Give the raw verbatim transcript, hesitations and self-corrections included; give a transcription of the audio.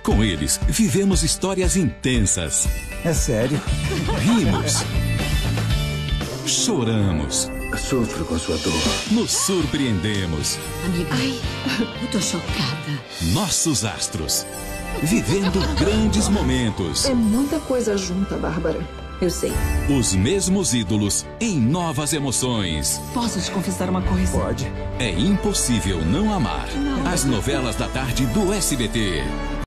Com eles, vivemos histórias intensas. É sério? Rimos. Choramos. Sofro com sua dor. Nos surpreendemos. Amiga, ai, eu tô chocada. Nossos astros. Vivendo grandes momentos. É muita coisa junta, Bárbara. Eu sei. Os mesmos ídolos em novas emoções. Posso te confessar uma coisa? Pode. É impossível não amar. Não. As novelas da tarde do S B T.